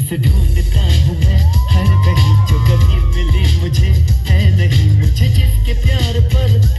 जिसे ढूंढता हूँ मैं हर कहीं, जो कभी मिली मुझे है नहीं, मुझे जिसके प्यार पर